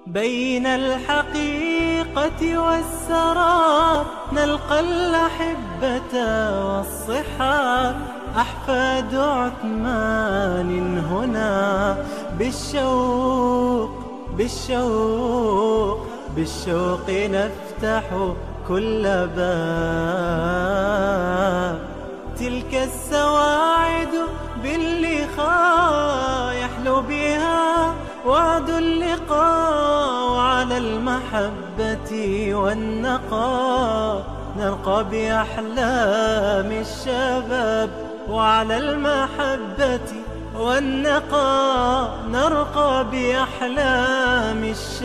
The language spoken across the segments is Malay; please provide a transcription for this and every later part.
بين الحقيقة والسراب نلقى الأحبة والصحاب أحفاد عثمان هنا بالشوق نفتح كل باب. تلك السواعد باللقاء يحلو بها وعد اللقاء، وعلى المحبة والنقاء نرقى بأحلام الشباب، وعلى المحبة والنقاء نرقى بأحلام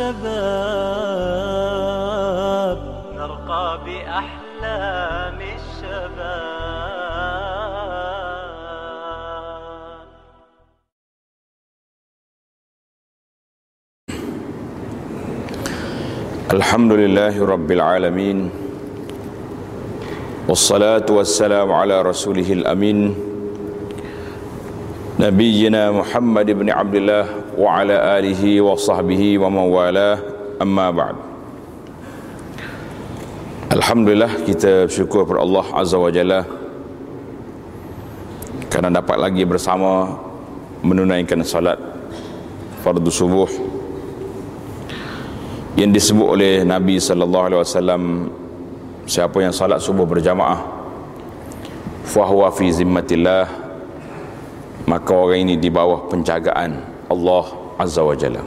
الشباب، نرقى بأحلام الشباب. Alhamdulillahi Rabbil Alamin, wassalatu wassalamu ala rasulihil amin, Nabiyyina Muhammad ibn Abdullah wa ala alihi wa sahbihi wa mawalah, amma ba'd. Alhamdulillah, kita bersyukur kepada Allah Azza wa Jalla kerana dapat lagi bersama menunaikan salat fardu subuh yang disebut oleh Nabi sallallahu alaihi wasallam, siapa yang salat subuh berjamaah fahuwa fi zimmatillah, maka orang ini di bawah penjagaan Allah Azza wa Jalla.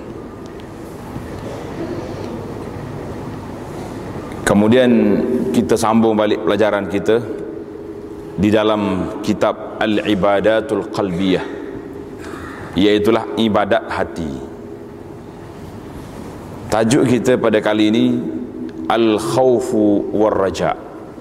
Kemudian kita sambung balik pelajaran kita di dalam kitab Al-Ibadatul Qalbiyah, iaitulah ibadat hati. Tajuk kita pada kali ini Al-Khawfu War-Raja',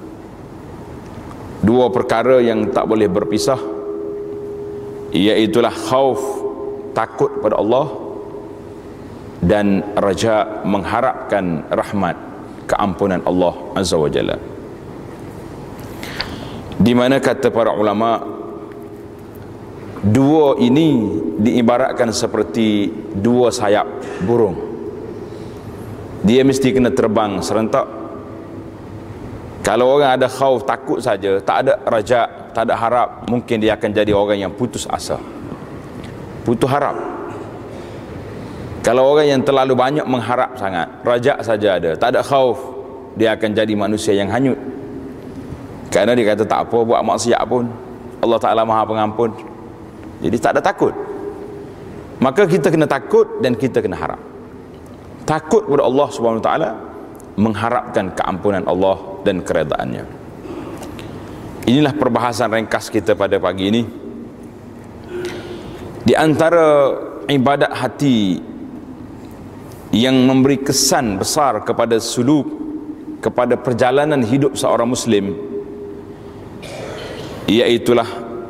dua perkara yang tak boleh berpisah, iaitulah khauf, takut pada Allah, dan raja', mengharapkan rahmat, keampunan Allah Azza wa Jalla. Di mana kata para ulama, dua ini diibaratkan seperti dua sayap burung. Dia mesti kena terbang serentak. Kalau orang ada khauf, takut saja, tak ada raja', tak ada harap, mungkin dia akan jadi orang yang putus asa, putus harap. Kalau orang yang terlalu banyak mengharap sangat, raja' saja ada, tak ada khauf, dia akan jadi manusia yang hanyut. Kerana dia kata tak apa, buat maksiat pun Allah Ta'ala Maha Pengampun, jadi tak ada takut. Maka kita kena takut dan kita kena harap. Takut kepada Allah Subhanahu Wa Ta'ala, mengharapkan keampunan Allah dan keredaannya. Inilah perbahasan ringkas kita pada pagi ini. Di antara ibadat hati yang memberi kesan besar kepada suluk, kepada perjalanan hidup seorang Muslim, iaitulah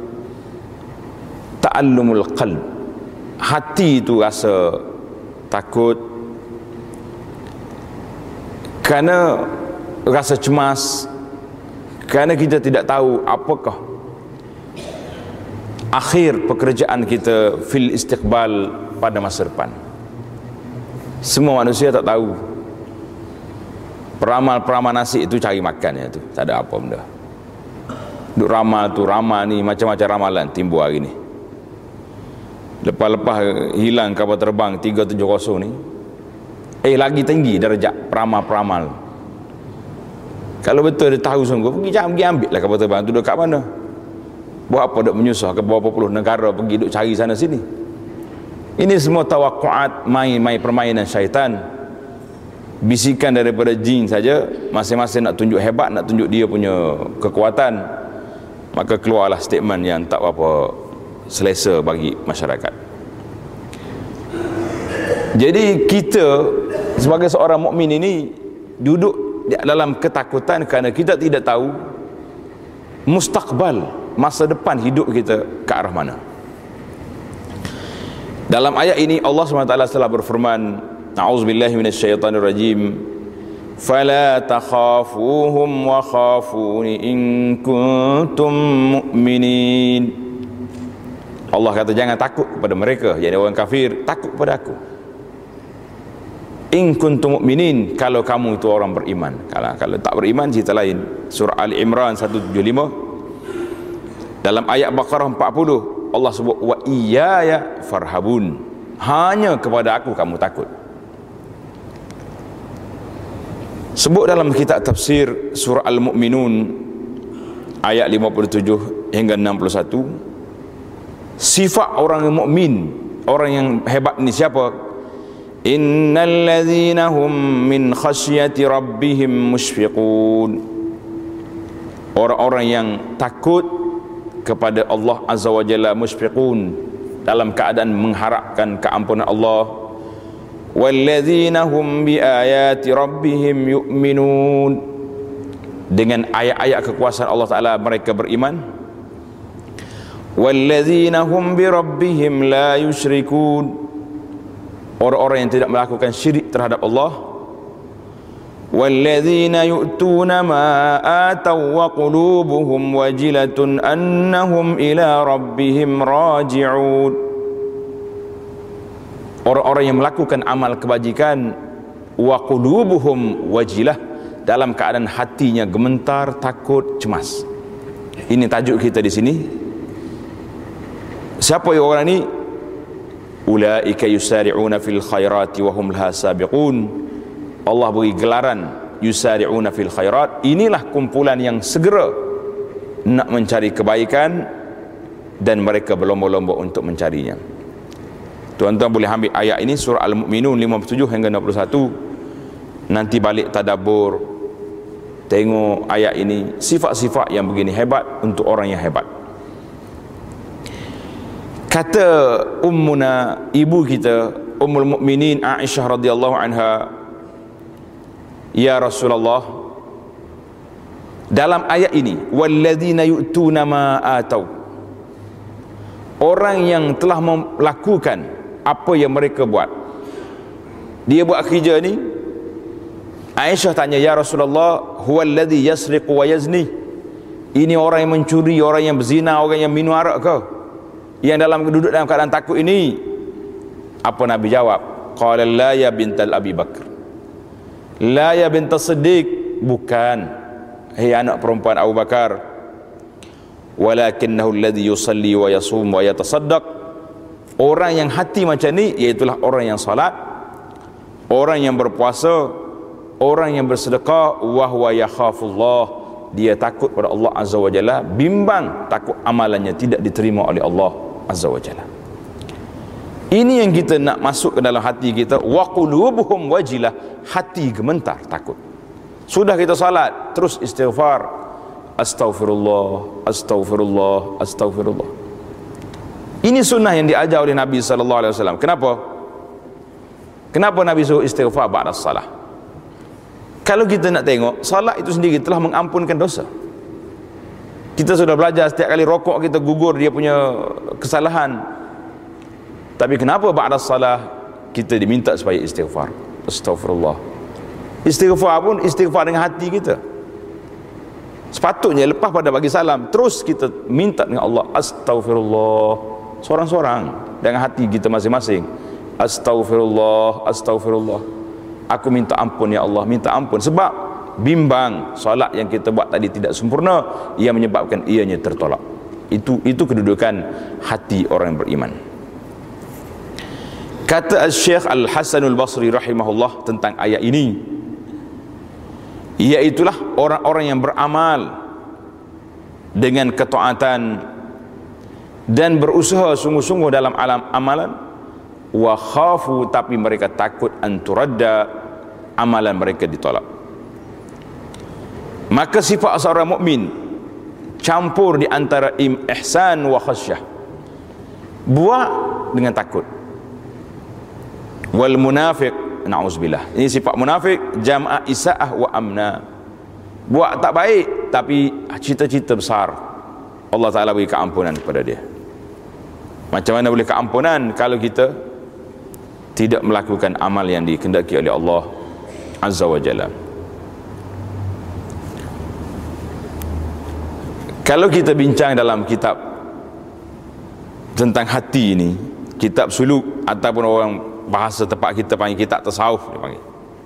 ta'allumul qalb. Hati itu rasa takut kerana rasa cemas, kerana kita tidak tahu apakah akhir pekerjaan kita fil istiqbal pada masa depan. Semua manusia tak tahu. Peramal-peramal nasi itu cari makan, tu tak ada apa benda. Duk ramal tu, ramal ni, macam-macam ramalan timbul hari ni. Lepas-lepas hilang kapal terbang 370 ni, lagi tinggi darjat peramal-peramal. Kalau betul dia tahu sungguh, pergi ambil lah kapal terbang tu dekat mana. Buat apa duk menyusah ke berapa puluh negara pergi duk cari sana sini. Ini semua tawakuat, main-main permainan syaitan, bisikan daripada jin saja. Masing-masing nak tunjuk hebat, nak tunjuk dia punya kekuatan, maka keluarlah statement yang tak apa selesa bagi masyarakat. Jadi kita sebagai seorang mukmin ini duduk dalam ketakutan kerana kita tidak tahu mustaqbal, masa depan hidup kita ke arah mana. Dalam ayat ini Allah SWT telah berfirman, a'udzubillahi minasyaitonirrajim, fala takhafuhum wa khafuni in kuntum mu'minin. Allah kata jangan takut kepada mereka, yakni orang kafir, takut kepada aku. In kuntum mu'minin, kalau kamu itu orang beriman. Kalau tak beriman cerita lain. Surah Ali Imran 175. Dalam ayat Baqarah 40 Allah sebut wa iyaya farhabun, hanya kepada aku kamu takut. Sebut dalam kitab tafsir surah Al-Mu'minun ayat 57 hingga 61, sifat orang yang mukmin, orang yang hebat ni siapa? Innal ladzina hum min khasyati rabbihim mushfiqun. Orang-orang yang takut kepada Allah Azza wa Jalla, mushfiqun, dalam keadaan mengharapkan keampunan Allah. Walladzina hum bi ayati rabbihim yu'minun. Dengan ayat-ayat kekuasaan Allah Ta'ala mereka beriman. Walladzina hum bi rabbihim la yusyrikun. Orang-orang yang tidak melakukan syirik terhadap Allah. Walladzina yu'tuna ma ataw wa qulubuhum wajilatun annahum ila rabbihim raji'un. Orang-orang yang melakukan amal kebajikan, wa qulubuhum wajilah, dalam keadaan hatinya gemetar, takut, cemas. Ini tajuk kita di sini. Siapa yang orang ini? Ulaika yusari'una fil khairati wa hum laha sabiqun. Allah beri gelaran yusari'una fil khairat. Inilah kumpulan yang segera nak mencari kebaikan dan mereka berlomba-lomba untuk mencarinya. Tuan-tuan boleh ambil ayat ini, surah Al-Mu'minun 57 hingga 61. Nanti balik tadabbur, tengok ayat ini, sifat-sifat yang begini hebat untuk orang yang hebat. Kata ummuna, ibu kita, Ummul Mukminin Aisyah radhiyallahu anha, ya Rasulullah, dalam ayat ini, walladzina yu'tuna ma atau, orang yang telah melakukan apa yang mereka buat. Dia buat kerja ni. Aisyah tanya, ya Rasulullah, huwallazi yasriqu wa yazni, ini orang yang mencuri, orang yang berzina, orang yang minum arak ke? Yang duduk dalam keadaan takut ini? Apa Nabi jawab? Qala la ya bintal Abi Bakr, la ya bintas Siddiq, bukan, hei anak perempuan Abu Bakar, walakinnahu alladhi yusalli wa yasum wa yatasaddaq. Orang yang hati macam ni, iaitulah orang yang salat, orang yang berpuasa, orang yang bersedekah, wa huwa yakhafullah, dia takut pada Allah Azza wa Jalla, bimbang takut amalannya tidak diterima oleh Allah Azza wa Jalla. Ini yang kita nak masuk ke dalam hati kita. Wa qulubuhum wajilah, hati gemetar takut. Sudah kita salat, terus istighfar, astaghfirullah, astaghfirullah, astaghfirullah. Ini sunnah yang diajar oleh Nabi SAW. Kenapa? Kenapa Nabi suruh istighfar ba'da salah? Kalau kita nak tengok, salat itu sendiri telah mengampunkan dosa. Kita sudah belajar setiap kali rokok kita gugur dia punya kesalahan. Tapi kenapa ba'da salah kita diminta supaya istighfar? Astaghfirullah. Istighfar pun istighfar dengan hati kita. Sepatutnya lepas pada bagi salam, terus kita minta dengan Allah, astaghfirullah, seorang-seorang dengan hati kita masing-masing. Astaghfirullah, astaghfirullah, aku minta ampun ya Allah, minta ampun, sebab bimbang solat yang kita buat tadi tidak sempurna, ia menyebabkan ianya tertolak. Itu kedudukan hati orang yang beriman. Kata Syekh Al-Hasanul Basri rahimahullah tentang ayat ini, iaitulah orang-orang yang beramal dengan ketaatan dan berusaha sungguh-sungguh dalam alam amalan, wa khafu, tapi mereka takut anturadda, amalan mereka ditolak. Maka sifat seorang mukmin campur di antara ihsan wa khasyah, buat dengan takut. Wal munafiq, na'udzubillah, ini sifat munafik, jam'a isaah wa amna, buat tak baik tapi cita-cita besar, Allah Ta'ala beri keampunan kepada dia. Macam mana boleh keampunan kalau kita tidak melakukan amal yang dikehendaki oleh Allah Azza wa Jalla? Kalau kita bincang dalam kitab tentang hati ini, kitab suluk ataupun orang bahasa tempat kita panggil kitab tasawuf dia panggil.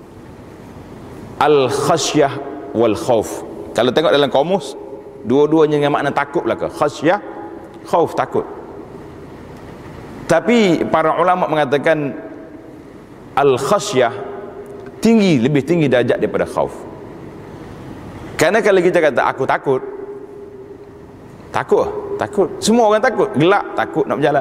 Al-khasyah wal khauf. Kalau tengok dalam kamus, dua-duanya dengan makna takut belaka. Khasyah, khauf, takut. Tapi para ulama mengatakan al-khasyah tinggi, lebih tinggi darjat daripada khauf. Kerana kalau kita kata aku takut, takut. Semua orang takut, gelap, takut nak berjalan.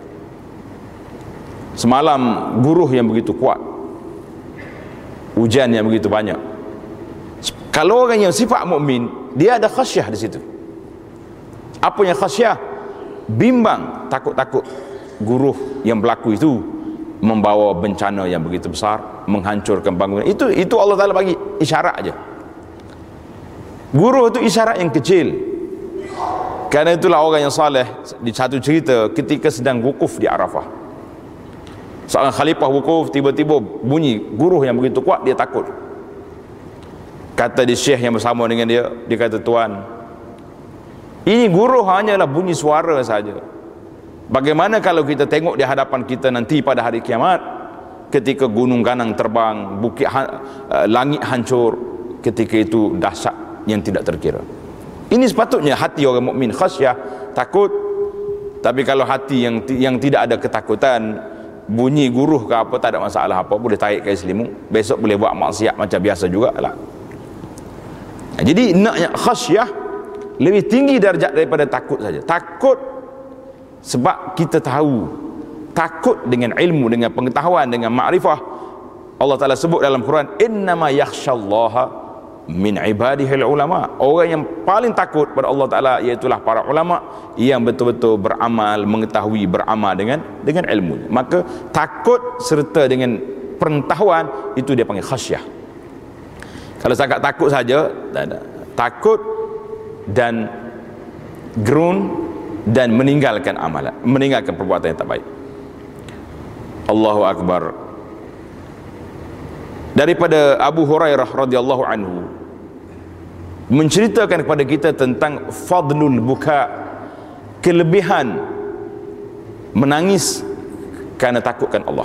Semalam guruh yang begitu kuat, hujan yang begitu banyak. Kalau orang yang sifat mukmin, dia ada khasyah di situ. Apa yang khasyah? Bimbang, takut guruh yang berlaku itu membawa bencana yang begitu besar, menghancurkan bangunan. Itu Allah Taala bagi isyarat aja. Guruh itu isyarat yang kecil. Kerana itulah orang yang saleh, di satu cerita ketika sedang wukuf di Arafah, seorang khalifah wukuf, tiba-tiba bunyi guruh yang begitu kuat, dia takut. Kata di syekh yang bersama dengan dia kata, tuan, ini guruh hanyalah bunyi suara saja. Bagaimana kalau kita tengok di hadapan kita nanti pada hari kiamat, ketika gunung ganang terbang, langit hancur, ketika itu dahsyat yang tidak terkira. Ini sepatutnya hati orang mukmin, khasyah, takut. Tapi kalau hati yang tidak ada ketakutan, bunyi guruh ke apa, tak ada masalah apa, boleh tarik kain selimut, besok boleh buat maksiat macam biasa jugalah. Jadi naknya khasyah lebih tinggi darjat daripada takut saja. Takut sebab kita tahu, takut dengan ilmu, dengan pengetahuan, dengan makrifah. Allah Ta'ala sebut dalam Quran, innama yakhshallaha min ibadihil ulama. Orang yang paling takut pada Allah Ta'ala iaitulah para ulama yang betul-betul beramal, mengetahui, beramal dengan ilmu. Maka takut serta dengan pengetahuan, itu dia panggil khasyah. Kalau sangat takut saja, tak ada. Takut dan gerun dan meninggalkan amalan, meninggalkan perbuatan yang tak baik. Allahu Akbar. Daripada Abu Hurairah radhiyallahu anhu menceritakan kepada kita tentang fadlul buka, kelebihan menangis kerana takutkan Allah.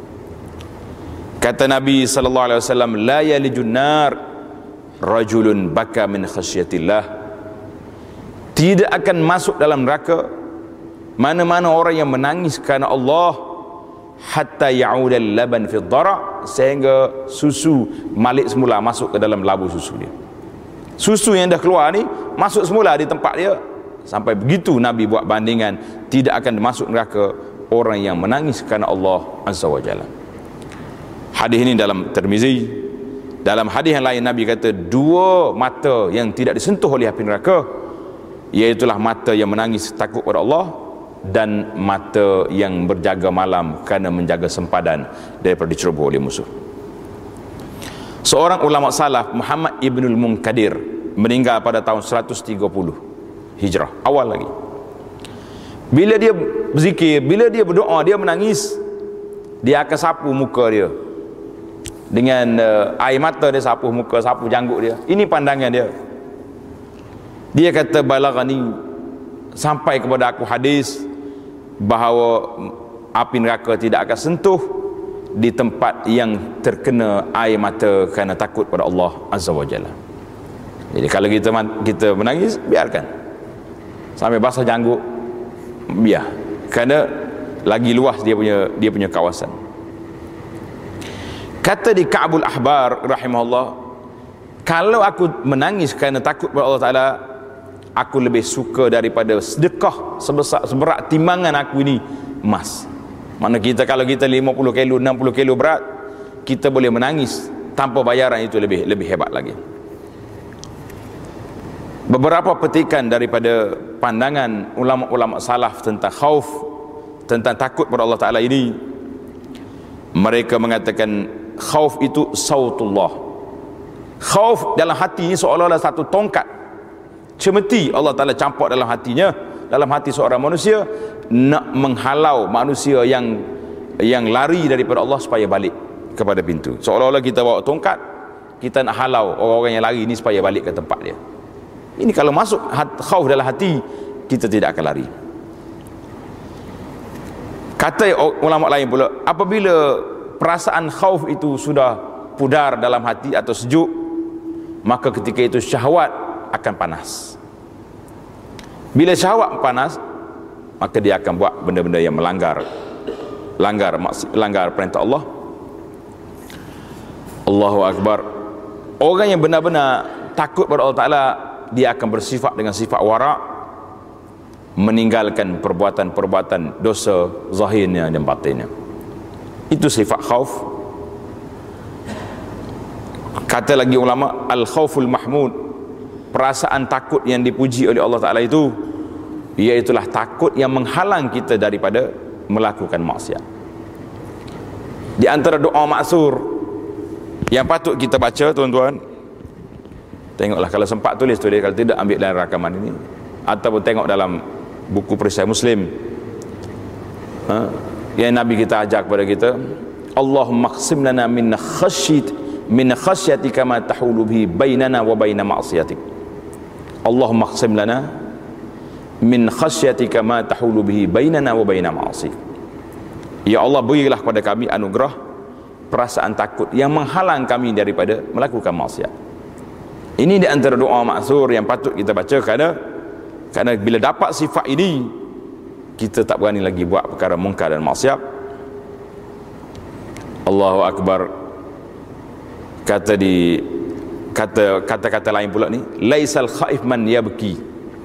Kata Nabi sallallahu alaihi wasallam, la yalijun nar rajulun baka min khasyatillah. Tidak akan masuk dalam neraka mana-mana orang yang menangis kerana Allah, hatta ya'udal laban fi dhara, sehingga susu malik semula masuk ke dalam labu susu dia. Susu yang dah keluar ni masuk semula di tempat dia. Sampai begitu Nabi buat bandingan, tidak akan masuk neraka orang yang menangis kerana Allah Azza wa Jalla. Hadis ini dalam Tirmizi. Dalam hadis yang lain Nabi kata, dua mata yang tidak disentuh oleh api neraka, iaitulah mata yang menangis takut pada Allah dan mata yang berjaga malam kerana menjaga sempadan daripada diceroboh oleh musuh. Seorang ulama salaf, Muhammad Ibnul Munkadir, meninggal pada tahun 130 Hijrah, awal lagi. Bila dia berzikir, bila dia berdoa, dia menangis, dia akan sapu muka dia dengan air mata, dia sapu muka, sapu janggut dia. Ini pandangan dia. Dia kata, balaghani, sampai kepada aku hadis bahawa api neraka tidak akan sentuh di tempat yang terkena air mata kerana takut pada Allah Azza wa Jalla. Jadi kalau kita menangis, biarkan sampai basah janggut, biar, kerana lagi luas dia punya kawasan. Kata di Ka'bul Ahbar rahimahullah, kalau aku menangis kerana takut pada Allah Ta'ala, aku lebih suka daripada sedekah seberat timbangan aku ini emas. Mana kita, kalau kita 50 kilo 60 kilo berat, kita boleh menangis tanpa bayaran, itu lebih hebat lagi. Beberapa petikan daripada pandangan ulama-ulama salaf tentang khauf, tentang takut pada Allah Ta'ala ini. Mereka mengatakan khauf itu sautullah. Khauf dalam hati ini seolah-olah satu tongkat cemeti Allah Ta'ala campak dalam hatinya, dalam hati seorang manusia, nak menghalau manusia yang lari daripada Allah supaya balik kepada pintu. Seolah-olah kita bawa tongkat, kita nak halau orang-orang yang lari ini supaya balik ke tempat dia. Ini kalau masuk khauf dalam hati, kita tidak akan lari. Kata ulama lain pula, apabila perasaan khauf itu sudah pudar dalam hati atau sejuk, maka ketika itu syahwat akan panas. Bila syahwat panas, maka dia akan buat benda-benda yang melanggar perintah Allah. Allahu Akbar. Orang yang benar-benar takut pada Allah Ta'ala, dia akan bersifat dengan sifat wara', meninggalkan perbuatan-perbuatan dosa zahirnya dan batinnya. Itu sifat khauf. Kata lagi ulama, al-khauful mahmud, perasaan takut yang dipuji oleh Allah Ta'ala itu, iaitulah takut yang menghalang kita daripada melakukan maksiat. Di antara doa maksur yang patut kita baca, tuan-tuan, tengoklah kalau sempat tulis, kalau tidak ambil dalam rakaman ini, ataupun tengok dalam buku perisai Muslim, yang Nabi kita ajar kepada kita, Allahumma qsim lana min khasyatika ma tahulu bihi bainana wa baina ma'siyatik. Allahumma qsim lana min khasyatika ma tahulu bihi bainana wa baina ma'siyatik. Ya Allah, berilah kepada kami anugerah perasaan takut yang menghalang kami daripada melakukan maksiat. Ini di antara doa maksur yang patut kita baca, kerana bila dapat sifat ini, kita tak berani lagi buat perkara mungkar dan maksiat. Allahu Akbar. Kata-kata lain pula ni, laisal khaif man yabki.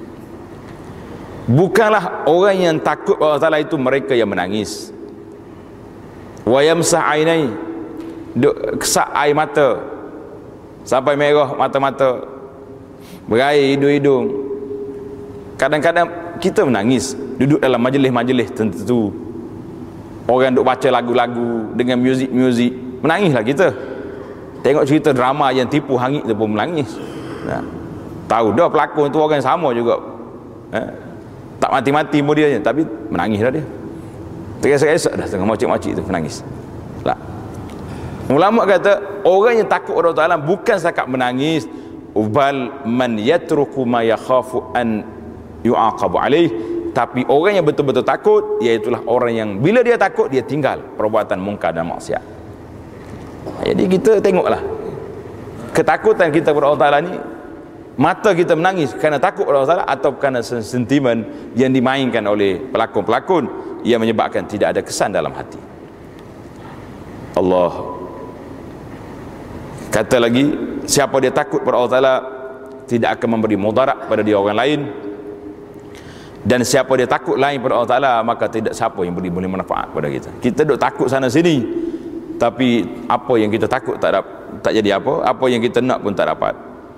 Bukanlah orang yang takut Allah Ta'ala itu mereka yang menangis. Wa yamsah ainai, kesak air mata sampai merah mata-mata, berair hidung-hidung. Kadang-kadang kita menangis duduk dalam majlis-majlis tertentu, orang duk baca lagu-lagu dengan muzik-muzik, menangislah kita. Tengok cerita drama yang tipu hangit tu pun menangis. Tahu dah pelakon tu orang sama juga, tak mati-mati kemudiannya, tapi menangis dah dia. Teresa-resa dah tengah macik-macik tu menangis lah. Ulama kata orang yang takut Allah Ta'ala bukan setakat menangis, bal man yatruku ma yakhafu an yu'aqabu alaih, tapi orang yang betul-betul takut, iaitulah orang yang bila dia takut, dia tinggal perbuatan mungkar dan maksiat. Jadi kita tengoklah ketakutan kita kepada Allah Ta'ala ni, mata kita menangis kerana takut kepada Allah Ta'ala, atau kerana sentimen yang dimainkan oleh pelakon-pelakon yang menyebabkan tidak ada kesan dalam hati. Allah kata lagi, siapa dia takut kepada Allah Ta'ala tidak akan memberi mudarat pada dia orang lain, dan siapa dia takut lain pada Allah Ta'ala, maka tidak siapa yang boleh manfaat pada kita. Kita duk takut sana sini, tapi apa yang kita takut tak jadi apa yang kita nak pun tak dapat.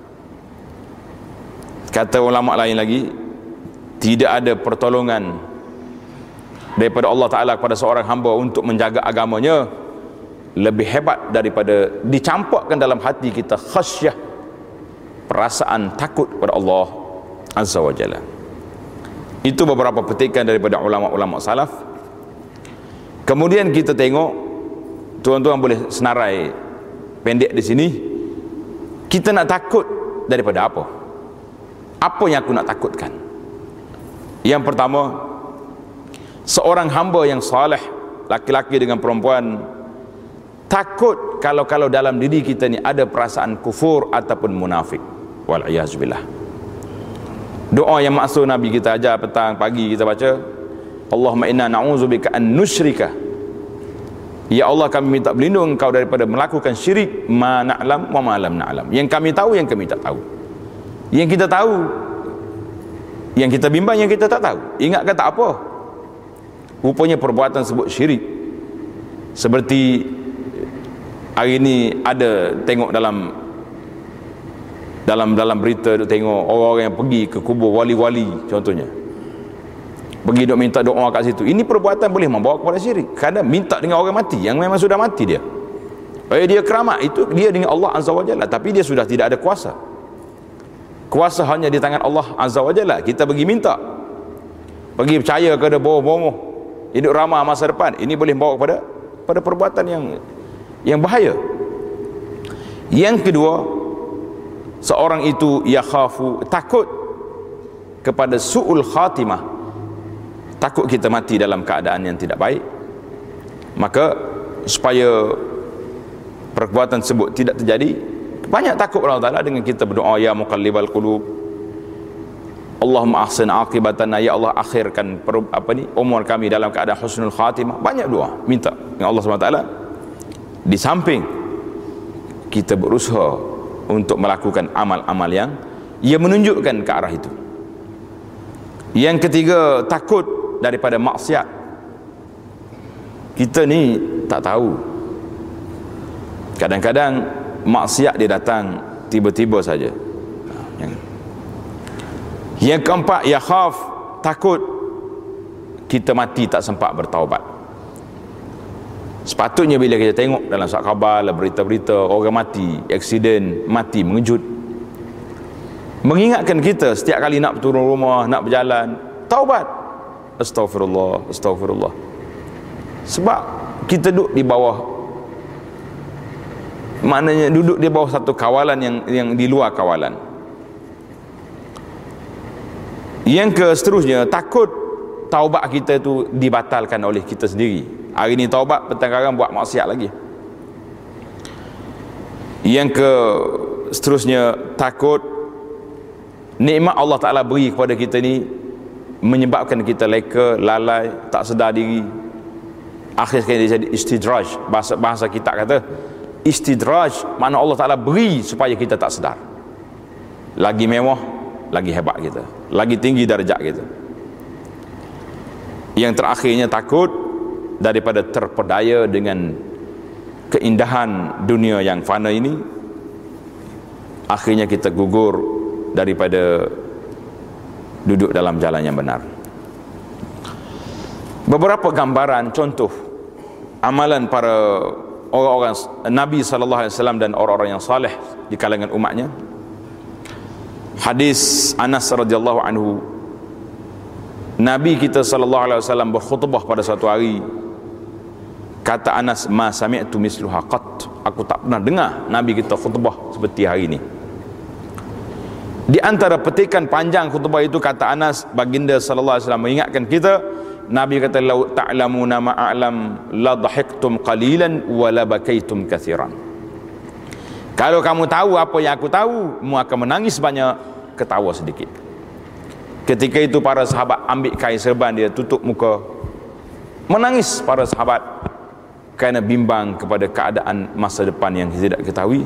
Kata ulama lain lagi, tidak ada pertolongan daripada Allah Ta'ala kepada seorang hamba untuk menjaga agamanya lebih hebat daripada dicampakkan dalam hati kita khasyah, perasaan takut kepada Allah Azza wa Jalla. Itu beberapa petikan daripada ulama-ulama salaf. Kemudian kita tengok, tuan-tuan boleh senarai pendek di sini, kita nak takut daripada apa? Apa yang aku nak takutkan? Yang pertama, seorang hamba yang saleh, laki-laki dengan perempuan, takut kalau dalam diri kita ni ada perasaan kufur ataupun munafik. Wal'iyazbillah. Doa yang maksud Nabi kita ajar petang pagi kita baca, Allahumma inna na'udzubika an nusyrika. Ya Allah, kami minta berlindung Engkau daripada melakukan syirik, ma na'lam wa ma lam na'lam. Yang kami tahu, yang kami tak tahu. Yang kita tahu, yang kita bimbang, yang kita tak tahu. Ingat kata apa? Rupanya perbuatan sebut syirik. Seperti hari ini ada tengok dalam berita, tengok orang-orang yang pergi ke kubur wali-wali contohnya, pergi duk minta doa kat situ. Ini perbuatan boleh membawa kepada syirik, kerana minta dengan orang mati yang memang sudah mati dia. Dia keramat, itu dia dengan Allah Azza wa Jalla, tapi dia sudah tidak ada kuasa. Kuasa hanya di tangan Allah Azza wa Jalla. Kita pergi minta, pergi percaya kepada bohong-bohong, hidup ramah masa depan, ini boleh membawa pada perbuatan yang bahaya. Yang kedua, seorang itu yakhafu, takut kepada su'ul khatimah, takut kita mati dalam keadaan yang tidak baik, maka supaya perbuatan tersebut tidak terjadi, banyak takut Allah Ta'ala dengan kita berdoa, ya muqallibal qulub, Allahumma ahsin aqibatana, ya Allah akhirkan umur kami dalam keadaan husnul khatimah. Banyak doa minta dengan Allah SWT. Di samping kita berusaha untuk melakukan amal-amal yang menunjukkan ke arah itu. Yang ketiga, takut daripada maksiat. Kita ni tak tahu, kadang-kadang maksiat dia datang tiba-tiba saja. Yang keempat, ya khaf, takut kita mati tak sempat bertaubat. Sepatutnya bila kita tengok dalam surat khabar, berita-berita orang mati, aksiden, mati mengejut, mengingatkan kita setiap kali nak turun rumah, nak berjalan, taubat. Astaghfirullah, astaghfirullah. Sebab kita duduk di bawah, maknanya duduk di bawah satu kawalan yang di luar kawalan. Yang ke seterusnya, takut taubat kita itu dibatalkan oleh kita sendiri. Hari ni taubat, petang buat maksiat lagi. Yang ke seterusnya, takut nikmat Allah Ta'ala beri kepada kita ni menyebabkan kita leka, lalai, tak sedar diri. Akhir sekali dia jadi istidraj. Bahasa kita kata istidraj, makna Allah Ta'ala beri supaya kita tak sedar. Lagi mewah, lagi hebat kita, lagi tinggi darjat kita. Yang terakhirnya, takut daripada terpedaya dengan keindahan dunia yang fana ini, akhirnya kita gugur daripada duduk dalam jalan yang benar. Beberapa gambaran contoh amalan para orang-orang Nabi SAW dan orang-orang yang saleh di kalangan umatnya. Hadis Anas radhiyallahu anhu, Nabi kita SAW berkhutbah pada suatu hari. Kata Anas, ma sami'tu misluha qat, aku tak pernah dengar Nabi kita khutbah seperti hari ini. Di antara petikan panjang khutbah itu, kata Anas, baginda sallallahu alaihi wasallam mengingatkan kita, Nabi kata, "Lau ta'lamuna ma a'lam la dhahiktum qalilan wa la bakaitum katsiran." Kalau kamu tahu apa yang aku tahu, kamu akan menangis banyak, ketawa sedikit. Ketika itu para sahabat ambil kain serban dia, tutup muka, menangis para sahabat kerana bimbang kepada keadaan masa depan yang tidak ketahui.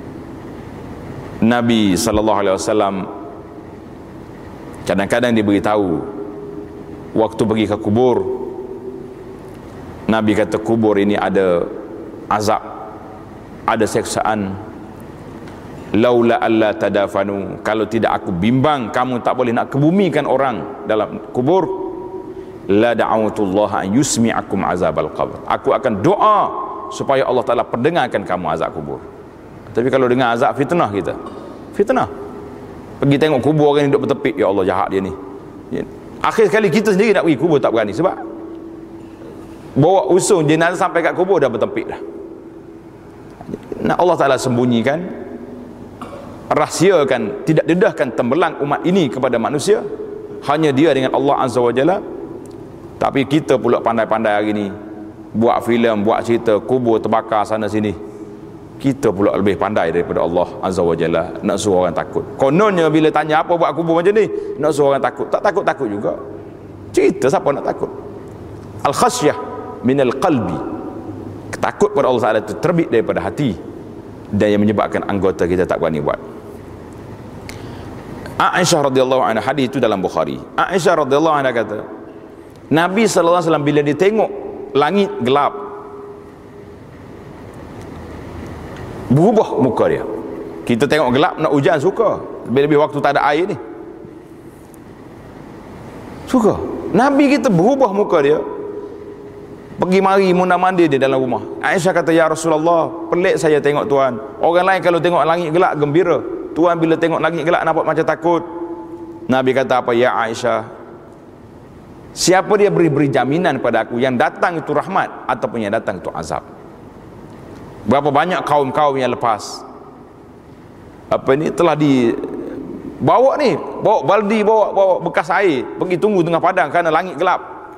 Nabi SAW kadang-kadang diberitahu waktu pergi ke kubur, Nabi kata kubur ini ada azab, ada seksaan. Laula alla tadafanu, kalau tidak aku bimbang kamu tak boleh nak kebumikan orang dalam kubur, la da'awatullah an yusmi'akum azabal qabr, aku akan doa supaya Allah Ta'ala perdengarkan kamu azab kubur. Tapi kalau dengar azab, fitnah kita, fitnah. Pergi tengok kubur orang yang duduk bertepik, ya Allah jahat dia ni. Akhir sekali kita sendiri nak pergi kubur tak berani, sebab bawa usung jenazah sampai kat kubur dah bertepik dah. Nak Allah Ta'ala sembunyikan, rahsiakan, tidak dedahkan tembelang umat ini kepada manusia, hanya dia dengan Allah Azza wa Jalla. Tapi kita pula pandai-pandai hari ni buat filem, buat cerita kubur terbakar sana sini. Kita pula lebih pandai daripada Allah Azza wa Jalla nak suruh orang takut. Kononnya bila tanya apa buat kubur macam ni, nak suruh orang takut. Tak takut-takut juga. Cerita siapa nak takut? Al-khasyah minal qalbi, takut pada Allah Ta'ala itu terbit daripada hati, dan yang menyebabkan anggota kita tak berani buat. Aisyah radhiyallahu anha, hadis itu dalam Bukhari. Aisyah radhiyallahu anha kata, Nabi sallallahu alaihi wasallam bila dia tengok langit gelap, berubah muka dia. Kita tengok gelap nak hujan suka, lebih-lebih waktu tak ada air ni, suka. Nabi kita berubah muka dia, pergi mari munda-mandi dia dalam rumah. Aisyah kata, ya Rasulullah, pelik saya tengok Tuhan. Orang lain kalau tengok langit gelap gembira, Tuhan bila tengok langit gelap nampak macam takut. Nabi kata apa? Ya Aisyah, siapa dia beri jaminan pada aku yang datang itu rahmat ataupun yang datang itu azab. Berapa banyak kaum-kaum yang lepas telah dibawa ni, bawa baldi, bawa bekas air, pergi tunggu tengah padang kerana langit gelap.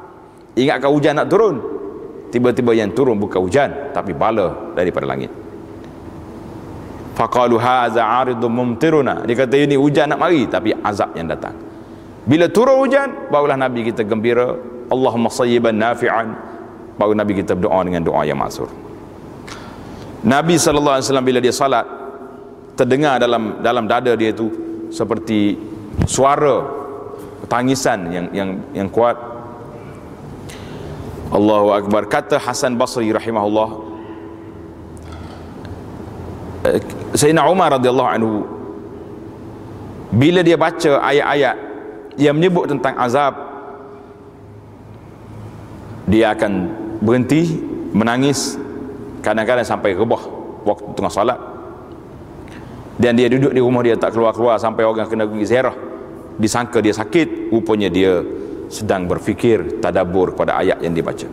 Ingatkah hujan nak turun? Tiba-tiba yang turun bukan hujan, tapi bala daripada langit. Faqalu hadza 'aridun mumtiruna. Dia kata ini hujan nak mari, tapi azab yang datang. Bila turun hujan, barulah Nabi kita gembira, Allahumma sayyiban nafi'an. Baru Nabi kita berdoa dengan doa yang maksur. Nabi sallallahu alaihi wasallam bila dia salat, terdengar dalam dada dia itu seperti suara tangisan yang kuat. Allahu akbar. Kata Hasan Basri rahimahullah, Sayyidina Umar radhiyallahu anhu bila dia baca ayat-ayat yang menyebut tentang azab, dia akan berhenti menangis, kadang-kadang sampai rebah waktu tengah salat. Dan dia duduk di rumah dia, tak keluar-keluar sampai orang kena pergi ziarah, disangka dia sakit, rupanya dia sedang berfikir, tadabbur kepada ayat yang dibaca.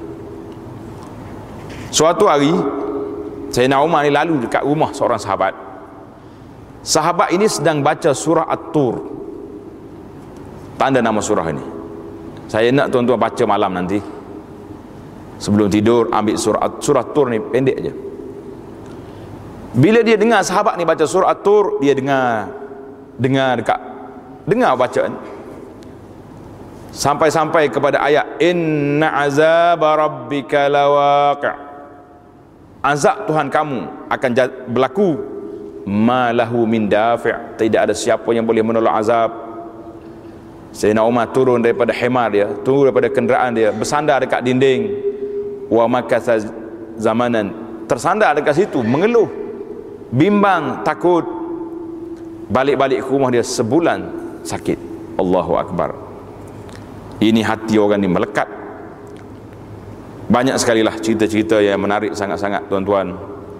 Suatu hari Sayyidina Umar ni lalu dekat rumah seorang sahabat. Sahabat ini sedang baca surah At-Tur. Tanda nama surah ini. Saya nak tuan-tuan baca malam nanti. Sebelum tidur ambil surah At-Tur ni, pendek je. Bila dia dengar sahabat ni baca surah At-Tur, dia dengar bacaan. Sampai-sampai kepada ayat inna azaba rabbika lawaqi'. Azab Tuhan kamu akan berlaku, malahu min dafi'. Tidak ada siapa yang boleh menolak azab. Sayyidina Umar turun daripada himar dia, turun daripada kenderaan dia, bersandar dekat dinding. Wa makatha zamanan, tersandar dekat situ, mengeluh, bimbang, takut. Balik-balik ke rumah dia sebulan sakit. Allahu akbar. Ini hati orang ni melekat. Banyak sekali lah cerita-cerita yang menarik sangat-sangat tuan-tuan.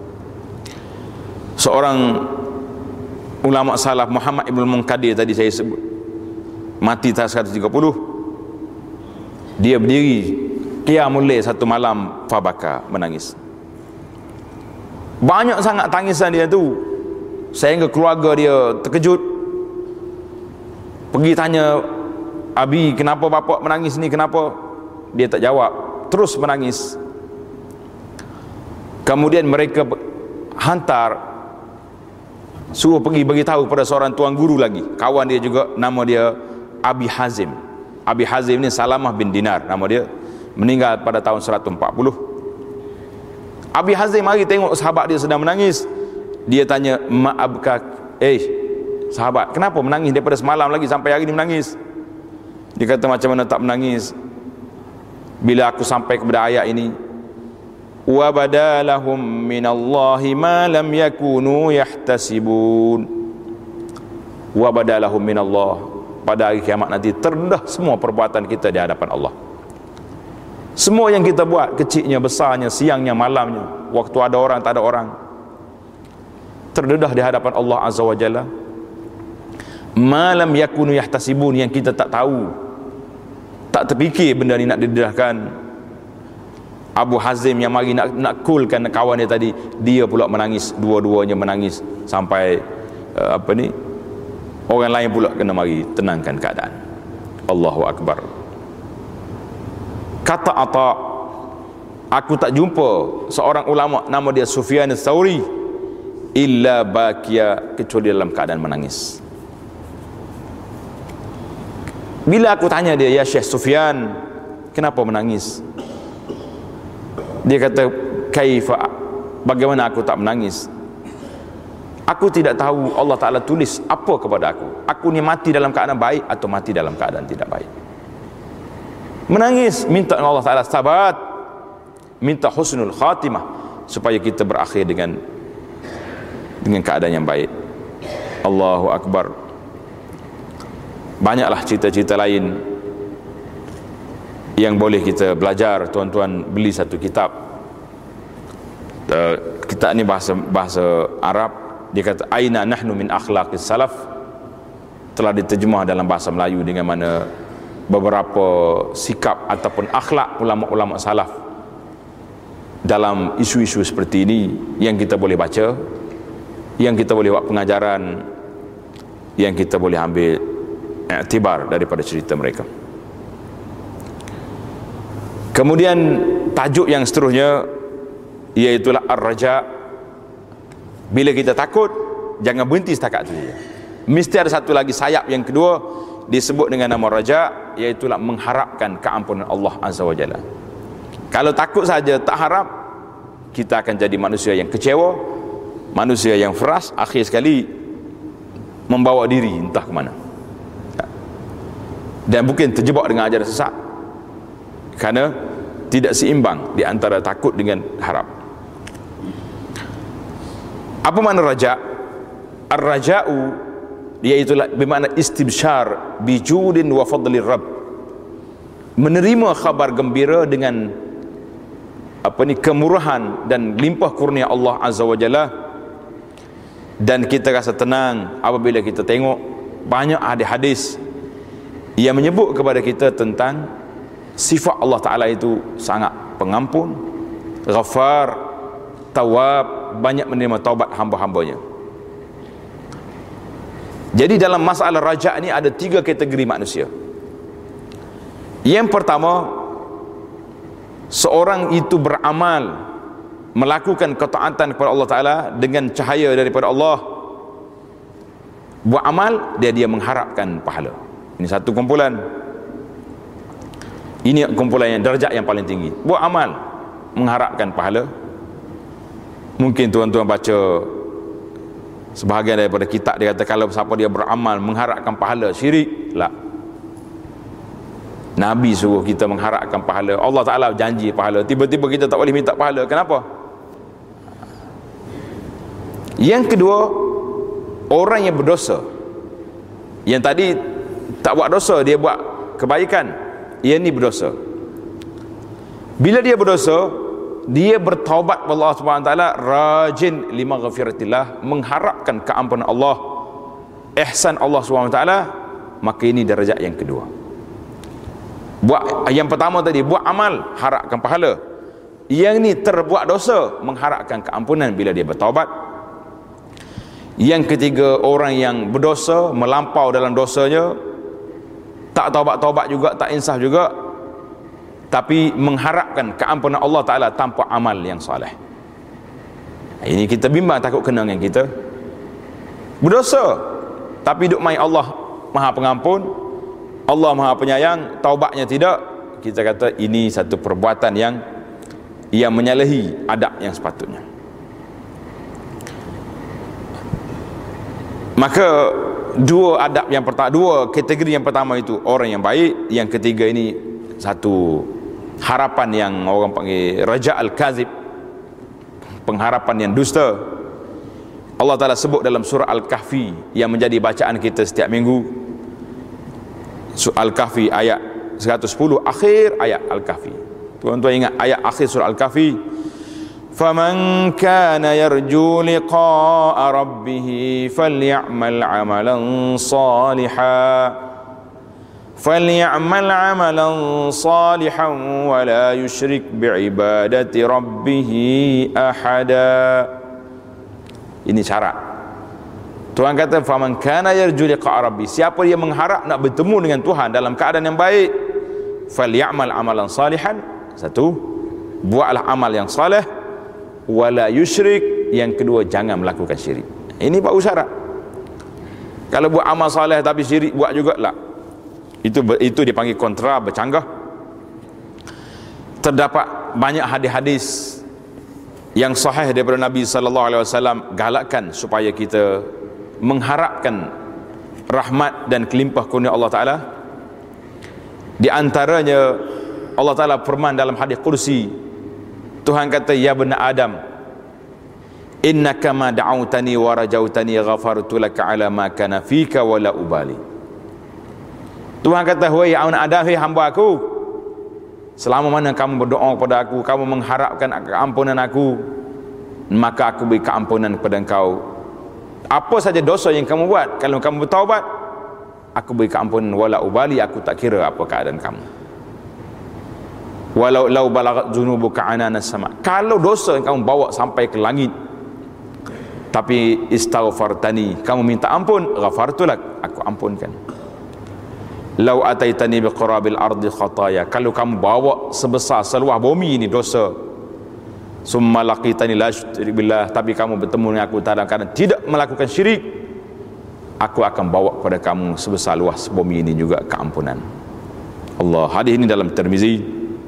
Seorang ulama salaf, Muhammad Ibn Munkadir tadi saya sebut, mati tahun 130. Dia berdiri qiyamul lail satu malam, fabaka, menangis. Banyak sangat tangisan dia tu, sehingga keluarga dia terkejut. Pergi tanya, Abi, kenapa bapak menangis ni, kenapa? Dia tak jawab, terus menangis. Kemudian mereka hantar, suruh pergi beritahu pada seorang tuan guru lagi, kawan dia juga, nama dia Abi Hazim. Abi Hazim ni Salamah bin Dinar nama dia, meninggal pada tahun 140. Abi Hazim mari tengok sahabat dia sedang menangis. Dia tanya, ma'abka, sahabat, kenapa menangis daripada semalam lagi sampai hari ni menangis? Dia kata, macam mana tak menangis bila aku sampai kepada ayat ini, wa badalahum minallahi ma lam yakunu yahtasibun. Wa badalahum minallah, pada hari kiamat nanti terdedah semua perbuatan kita di hadapan Allah. Semua yang kita buat, kecilnya, besarnya, siangnya, malamnya, waktu ada orang, tak ada orang, terdedah di hadapan Allah Azza wa Jalla. Malam yakunu yahtasibun, yang kita tak tahu, tak terfikir benda ni nak didedahkan. Abu Hazim yang mari nak coolkan kawan dia tadi, dia pula menangis, dua-duanya menangis sampai orang lain pula kena mari tenangkan keadaan. Allahu akbar. Kata Atha, aku tak jumpa seorang ulama nama dia Sufyan Ats-Tsauri illa bakia, kecuali dalam keadaan menangis. Bila aku tanya dia, ya Syekh Sufyan, kenapa menangis? Dia kata, kaifa, bagaimana aku tak menangis? Aku tidak tahu Allah Ta'ala tulis apa kepada aku. Aku ni mati dalam keadaan baik atau mati dalam keadaan tidak baik. Menangis, minta Allah Ta'ala sabat, minta husnul khatimah, supaya kita berakhir dengan keadaan yang baik. Allahu akbar. Banyaklah cerita-cerita lain yang boleh kita belajar. Tuan-tuan beli satu kitab. Kitab ni bahasa Arab. Dia kata aina nahnu min akhlaqis salaf. Telah diterjemah dalam bahasa Melayu dengan mana beberapa sikap ataupun akhlak ulama-ulama salaf dalam isu-isu seperti ini, yang kita boleh baca, yang kita boleh buat pengajaran, yang kita boleh ambil iktibar daripada cerita mereka. Kemudian tajuk yang seterusnya iaitulah ar-raja. Bila kita takut, jangan berhenti setakat itu saja. Mesti ada satu lagi sayap yang kedua, disebut dengan nama raja, iaitulah mengharapkan keampunan Allah Azza wa Jalla. Kalau takut saja tak harap, kita akan jadi manusia yang kecewa, manusia yang frust, akhir sekali membawa diri entah ke mana, dan mungkin terjebak dengan ajaran sesat, kerana tidak seimbang di antara takut dengan harap. Apa makna raja? Ar-raja'u iaitulah bermakna istibsyar bijudin wa fadlir rabb, menerima khabar gembira dengan kemurahan dan limpah kurnia Allah Azza wa Jalla, dan kita rasa tenang apabila kita tengok banyak hadis yang menyebut kepada kita tentang sifat Allah Ta'ala itu sangat pengampun, ghafar, tawab, banyak menerima taubat hamba-hambanya. Jadi dalam masalah raja ni ada 3 kategori manusia. Yang pertama, seorang itu beramal, melakukan ketaatan kepada Allah Ta'ala dengan cahaya daripada Allah, buat amal, dia mengharapkan pahala. Ini satu kumpulan. Ini kumpulan yang darjat yang paling tinggi. Buat amal, mengharapkan pahala. Mungkin tuan-tuan baca sebahagian daripada kitab, dia kata kalau siapa dia beramal mengharapkan pahala, syirik lah. Nabi suruh kita mengharapkan pahala, Allah Ta'ala janji pahala, tiba-tiba kita tak boleh minta pahala. Kenapa? Yang kedua, orang yang berdosa. Yang tadi tak buat dosa, dia buat kebaikan, yang ni berdosa. Bila dia berdosa, dia bertaubat kepada Allah Subhanahu Wa Taala, rajin lima ghafiratillah, mengharapkan keampunan Allah, ihsan Allah Subhanahu Wa Taala, maka ini darjat yang kedua. Buat yang pertama tadi, buat amal, harapkan pahala. Yang ni terbuat dosa, mengharapkan keampunan bila dia bertaubat. Yang ketiga, orang yang berdosa, melampau dalam dosanya, tak taubat-taubat juga, tak insaf juga, tapi mengharapkan keampunan Allah Ta'ala tanpa amal yang soleh. Ini kita bimbang, takut kena dengan kita. Berdosa, tapi duk main Allah Maha Pengampun, Allah Maha Penyayang, taubatnya tidak. Kita kata ini satu perbuatan yang menyalahi adab yang sepatutnya. Maka dua adab yang pertama, dua kategori yang pertama itu orang yang baik, yang ketiga ini satu harapan yang orang panggil raja al-kazib, pengharapan yang dusta. Allah Ta'ala sebut dalam surah Al-Kahfi yang menjadi bacaan kita setiap minggu. Surah Al-Kahfi ayat 110, akhir ayat Al-Kahfi. Tuan-tuan ingat ayat akhir surah Al-Kahfi, faman kana yarju liqa'a rabbih falyamal 'amalan salihan فَلْيَعْمَلْ عَمَلًا صَالِحًا وَلَا يُشْرِكْ بِعِبَادَةِ رَبِّهِ أَحَدًا. Ini syarat. Tuhan kata faman kana yarju liqa'a rabbi, siapa dia mengharap nak bertemu dengan Tuhan dalam keadaan yang baik, falyamal amalan salihan, satu, buatlah amal yang saleh, wala yusyrik, yang kedua jangan melakukan syirik. Ini baru syarat. Kalau buat amal saleh tapi syirik buat juga lah, itu dipanggil kontra, bercanggah. Terdapat banyak hadis-hadis yang sahih daripada Nabi sallallahu alaihi wasallam galakkan supaya kita mengharapkan rahmat dan kelimpah kurnia Allah Taala. Di antaranya Allah Taala firman dalam hadis kursi, Tuhan kata, ya bani Adam, innaka ma da'autani wa rajautani ghafartu laka ala ma kana fika wa la ubali. Tuhan kata, wahai anak Adam, wahai hamba aku, selama mana kamu berdoa kepada aku, kamu mengharapkan keampunan aku, maka aku beri keampunan kepada engkau. Apa saja dosa yang kamu buat, kalau kamu bertaubat, aku beri keampunan, wala ubali, aku tak kira apa keadaan kamu. Walau lau balagat zunubuka ananas sama, kalau dosa yang kamu bawa sampai ke langit, tapi istaghfartani, kamu minta ampun, ghafartulak, aku ampunkan. lau ataitani biqarabil ardi khataya, kalau kamu bawa sebesar seluah bumi ini dosa, summa laqitani la syurik billah, tapi kamu bertemu dengan aku dalam keadaan tidak melakukan syirik, aku akan bawa kepada kamu sebesar luas bumi ini juga keampunan. Allah. Hadis ini dalam Tirmizi.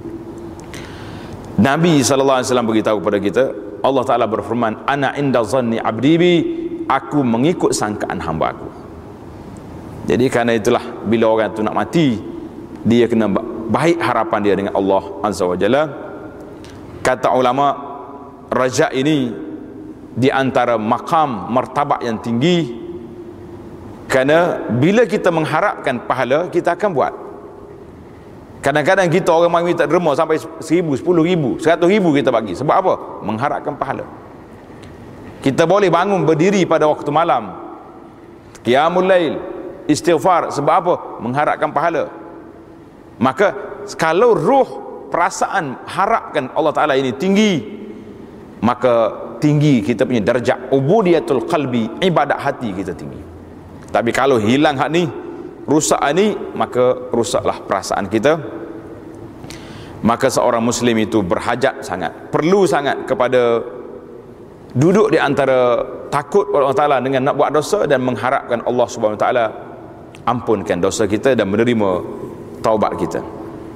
Nabi SAW beritahu kepada kita, Allah Ta'ala berfirman, ana inda zanni abdi bi, aku mengikut sangkaan hamba aku. Jadi kerana itulah bila orang itu nak mati, dia kena baik harapan dia dengan Allah Azza wa Jalla. Kata ulama, raja ini di antara makam martabat yang tinggi, kerana bila kita mengharapkan pahala, kita akan buat. Kadang-kadang kita orang mari minta derma sampai 1,000, 10,000, 100,000 kita bagi. Sebab apa? Mengharapkan pahala. Kita boleh bangun berdiri pada waktu malam, qiyamul lail, istighfar. Sebab apa? Mengharapkan pahala. Maka kalau ruh, perasaan harapkan Allah Ta'ala ini tinggi, maka tinggi kita punya darjah ubudiyatul qalbi, ibadat hati kita tinggi. Tapi kalau hilang hak ni, rusak ni, maka rusaklah perasaan kita. Maka seorang muslim itu berhajat sangat, perlu sangat kepada duduk di antara takut Allah Ta'ala dengan nak buat dosa dan mengharapkan Allah Subhanahu Wa Ta'ala ampunkan dosa kita dan menerima taubat kita.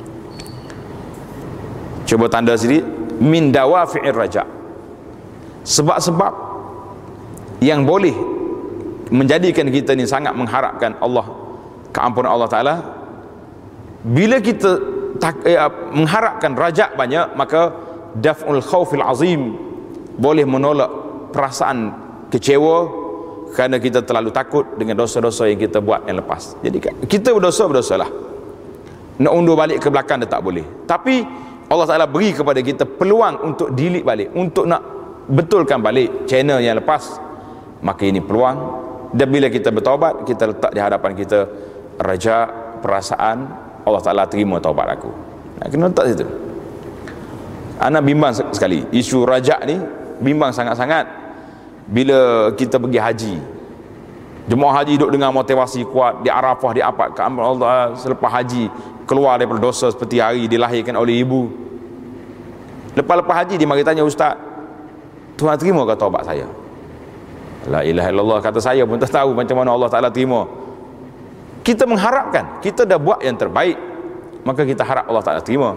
Cuba tanda sini, min dawafi'ir raja, sebab-sebab yang boleh menjadikan kita ni sangat mengharapkan Allah, keampunan Allah Ta'ala. Bila kita mengharapkan raja banyak, maka daf'ul khawfil azim, boleh menolak perasaan kecewa kerana kita terlalu takut dengan dosa-dosa yang kita buat yang lepas. Jadi kita berdosa-berdosalah, nak undur balik ke belakang dah tak boleh. Tapi Allah Ta'ala beri kepada kita peluang untuk delete balik, untuk nak betulkan balik channel yang lepas. Maka ini peluang, dan bila kita bertaubat, kita letak di hadapan kita raja, perasaan Allah Ta'ala terima taubat aku. Kena letak situ. Anak bimbang sekali isu raja ni, bimbang sangat-sangat. Bila kita pergi haji, jemaah haji duduk dengan motivasi kuat, di Arafah, di apa, keampunan Allah, selepas haji keluar daripada dosa seperti hari dilahirkan oleh ibu. Lepas-lepas haji dia mari tanya, ustaz, Tuhan terima ke taubat saya? La ilaha illallah, kata saya pun tak tahu macam mana Allah Ta'ala terima. Kita mengharapkan, kita dah buat yang terbaik, maka kita harap Allah Ta'ala terima.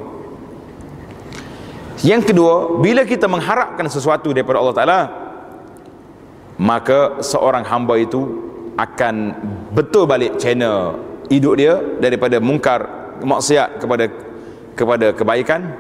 Yang kedua, bila kita mengharapkan sesuatu daripada Allah Ta'ala, maka seorang hamba itu akan betul balik channel hidup dia daripada mungkar, maksiat kepada kebaikan.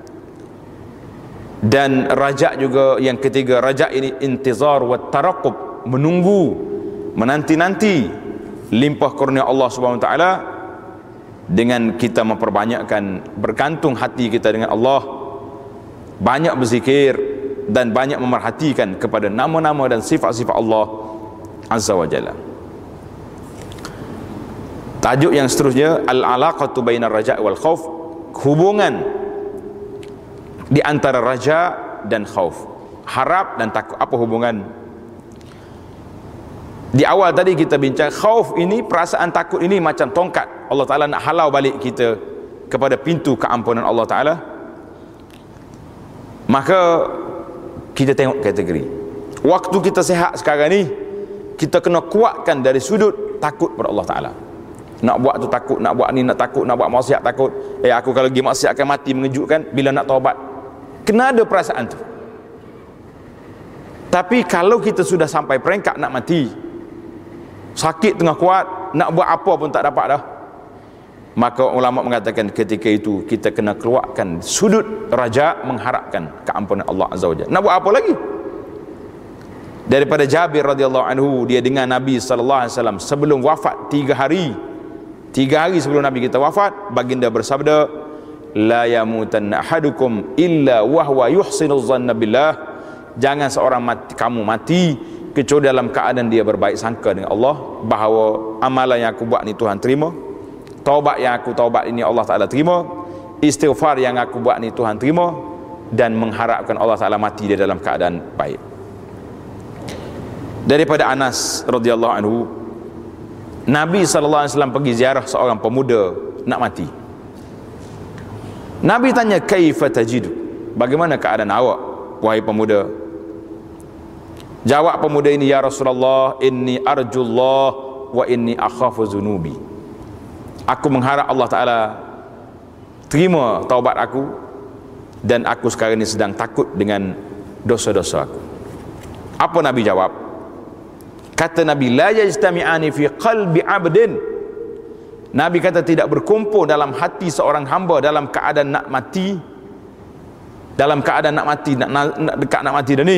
Dan raja juga yang ketiga, raja ini intizar wa taraqub, menunggu, menanti-nanti limpah kurnia Allah Subhanahu Wa Taala, dengan kita memperbanyakkan bergantung hati kita dengan Allah, banyak berzikir dan banyak memerhatikan kepada nama-nama dan sifat-sifat Allah Azza wa Jalla. Tajuk yang seterusnya, al-alaqatu bainar raja' wal khauf, hubungan di antara raja dan khauf, harap dan takut. Apa hubungan? Di awal tadi kita bincang, khauf ini, perasaan takut ini macam tongkat. Allah Ta'ala nak halau balik kita kepada pintu keampunan Allah Ta'ala. Maka kita tengok kategori. Waktu kita sihat sekarang ni, kita kena kuatkan dari sudut takut pada Allah Ta'ala. Nak buat tu takut, nak buat ni nak takut, nak buat maksiat takut. Aku kalau pergi maksiat akan mati, mengejutkan. Bila nak taubat, kena ada perasaan tu. Tapi kalau kita sudah sampai peringkat nak mati, sakit tengah kuat, nak buat apa pun tak dapat dah, maka ulama mengatakan ketika itu kita kena keluarkan sudut raja, mengharapkan keampunan Allah Azza wa Jalla. Nak buat apa lagi? Daripada Jabir radhiyallahu anhu, dia dengar Nabi sallallahu alaihi wasallam sebelum wafat 3 hari sebelum Nabi kita wafat, baginda bersabda, la yamutanna ahadukum illa wahwa yuhsinu dhanna billah, jangan seorang kamu mati kecuali dalam keadaan dia berbaik sangka dengan Allah, bahawa amalan yang aku buat ni Tuhan terima, taubat yang aku taubat ini Allah Ta'ala terima, istighfar yang aku buat ni Tuhan terima, dan mengharapkan Allah Ta'ala mati dia dalam keadaan baik. Daripada Anas radhiyallahu anhu, Nabi SAW pergi ziarah seorang pemuda nak mati. Nabi tanya, kaifa tajidu, bagaimana keadaan awak wahai pemuda? Jawab pemuda ini, ya Rasulullah, inni arjullah wa inni akhafu zunubi. Aku mengharap Allah Ta'ala terima taubat aku, dan aku sekarang ini sedang takut dengan dosa-dosa aku. Apa Nabi jawab? Kata Nabi, la yajtami'ani fi qalbi 'abdin. Nabi kata tidak berkumpul dalam hati seorang hamba dalam keadaan nak mati, dalam keadaan nak mati, nak dekat nak mati dah ni,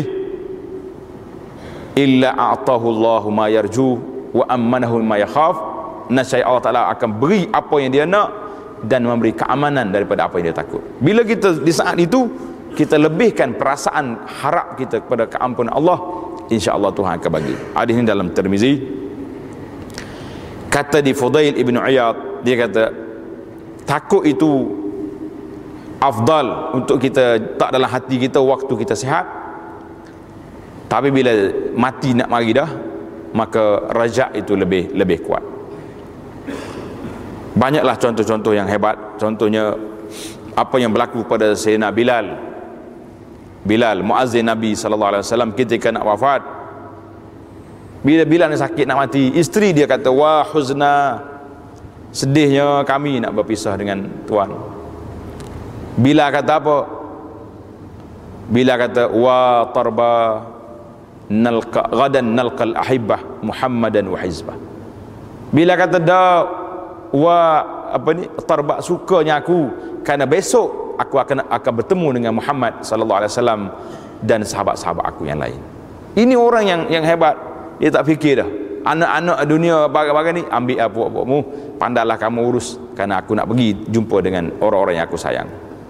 illa a'tahu Allahu ma yarju wa ammanahu ma yakhaf. Nasya Allah Ta'ala akan beri apa yang dia nak dan memberi keamanan daripada apa yang dia takut. Bila kita di saat itu kita lebihkan perasaan harap kita kepada keampunan Allah, insya-Allah Tuhan akan bagi. Hadis ini dalam Tirmizi. Kata di Fudail ibn Iyad, dia kata takut itu afdal untuk kita tak dalam hati kita waktu kita sihat, tapi bila mati nak mari dah, maka raja itu lebih kuat. Banyaklah contoh-contoh yang hebat. Contohnya apa yang berlaku pada Sayyidina Bilal, muazzin Nabi SAW ketika nak wafat. Bila Bilal sakit nak mati, isteri dia kata, wah huzna, sedihnya kami nak berpisah dengan Tuhan. Bilal kata apa? Bilal kata, wa tarba nalqa gadan nalqal ahibbah Muhammadan wa hizbah. Bilal kata, dah wa apa ni, tarba, sukanya aku kerana besok aku akan bertemu dengan Muhammad sallallahu alaihi wasallam dan sahabat-sahabat aku yang lain. Ini orang yang hebat. Dia tak fikir dah, anak-anak dunia bagai-bagai ni, ambil apa-apamu, pandailah kamu urus, kerana aku nak pergi jumpa dengan orang-orang yang aku sayang.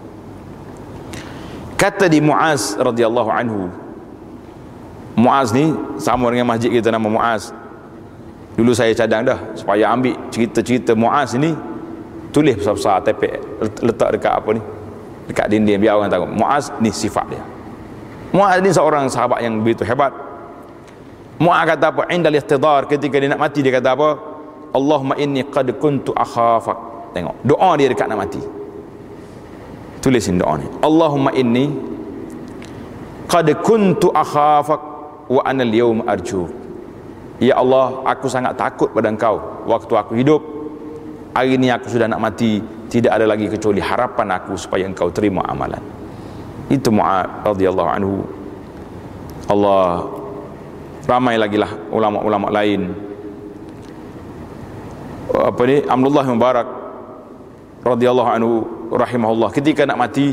Kata di Muaz radhiyallahu anhu, Muaz ni sama dengan masjid kita nama Muaz. Dulu saya cadang dah supaya ambil cerita-cerita Muaz ni, tulis besar-besar, tepek, letak dekat apa ni, dekat dinding, biar orang tahu Muaz ni sifat dia. Muaz ni seorang sahabat yang begitu hebat. Muaz kata apa? Indal ihtidar, ketika dia nak mati, dia kata apa? Allahumma inni qad kuntu akhafak. Tengok doa dia dekat nak mati, tulisin doa ni, Allahumma inni qad kuntu akhafak wa ana al-yawm arju. Ya Allah, aku sangat takut pada Engkau waktu aku hidup. Hari ini aku sudah nak mati, tidak ada lagi kecuali harapan aku supaya Engkau terima amalan. Itu Muaz radhiyallahu anhu. Allah, ramai lagi lah ulama-ulama lain. Apa ni, Abdullah Mubarak radhiyallahu anhu rahimahullah, ketika nak mati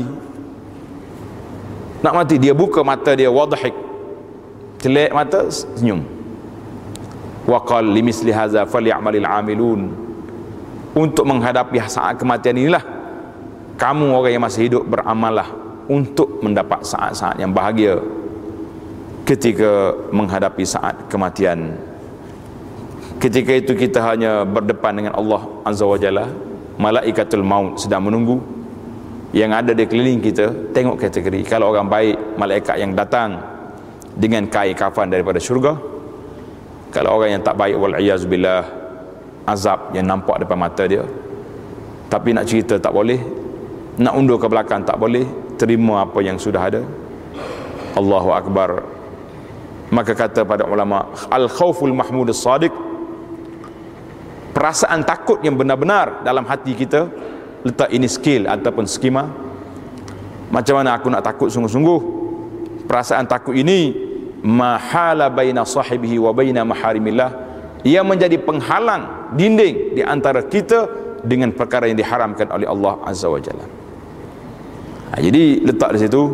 dia buka mata dia, wadhik, celek mata, senyum. Wa qala limisli hadza falyamalil amilun. Untuk menghadapi saat kematian inilah kamu orang yang masih hidup beramallah untuk mendapat saat-saat yang bahagia ketika menghadapi saat kematian. Ketika itu kita hanya berdepan dengan Allah Azza wa Jalla, malaikatul maut sedang menunggu. Yang ada di keliling kita, tengok kategori. Kalau orang baik, malaikat yang datang dengan kain kafan daripada syurga. Kalau orang yang tak baik, wal'iyazubillah, azab yang nampak depan mata dia. Tapi nak cerita tak boleh, nak undur ke belakang tak boleh, terima apa yang sudah ada. Allahu Akbar. Maka kata pada ulama, al-khawful mahmudus sadiq, perasaan takut yang benar-benar dalam hati kita, letak ini skill ataupun skema. Macam mana aku nak takut sungguh-sungguh? Perasaan takut ini mahala baina sahibihi wa baina maharimillah, ia menjadi penghalang, dinding di antara kita dengan perkara yang diharamkan oleh Allah Azza wa Jalla. Jadi letak di situ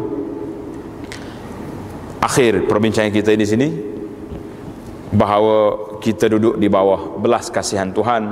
akhir perbincangan kita di sini, bahawa kita duduk di bawah belas kasihan Tuhan,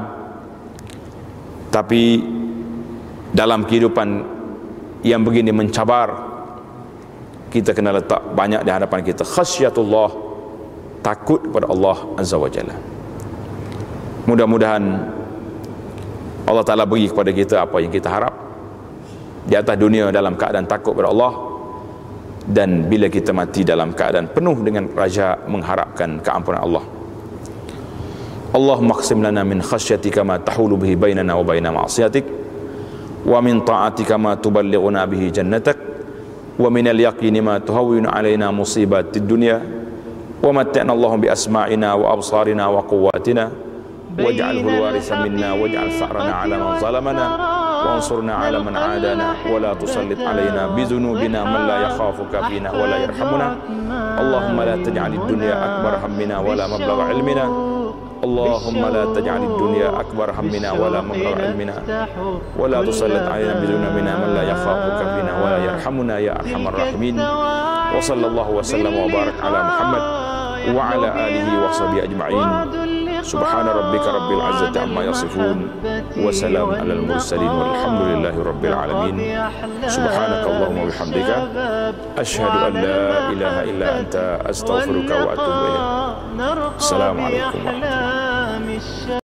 tapi dalam kehidupan yang begini mencabar, kita kena letak banyak di hadapan kita khasyatullah, takut kepada Allah Azza wa Jalla. Mudah-mudahan Allah Ta'ala beri kepada kita apa yang kita harap di atas dunia dalam keadaan takut kepada Allah, dan bila kita mati dalam keadaan penuh dengan raja mengharapkan keampunan Allah. Allahumma qsim lana min khasyatika ma tahulu bihi bainana wa baina ma'siyatik, wa min ta'atika ma tuballighuna bihi jannatak, wa min al-yaqini ma tuhawwinu alaina musibatid dunya, wa mat'na Allahumma bi asma'ina wa absarina wa quwwatina, waj'alhu al-waritha minna waj'al sa'rana 'ala man zalamana وانصرنا على من عادانا ولا تسلط علينا بذنوبنا من لا يخافك فينا ولا يرحمنا اللهم لا تجعل الدنيا أكبر همنا ولا مبلغ علمنا اللهم لا تجعل الدنيا أكبر همنا ولا مبلغ علمنا ولا تسلط علينا بذنوبنا من لا يخافك فينا ولا يرحمنا يا أرحم الراحمين وصلى الله وسلم وبارك على محمد وعلى آله وصحبه أجمعين سبحان ربك رب العزة عما يصفون وسلام على المرسلين والحمد لله رب العالمين سبحانك اللهم وبحمدك أشهد أن لا إله إلا أنت أستغفرك وأتوب إليك السلام عليكم ورحمة الله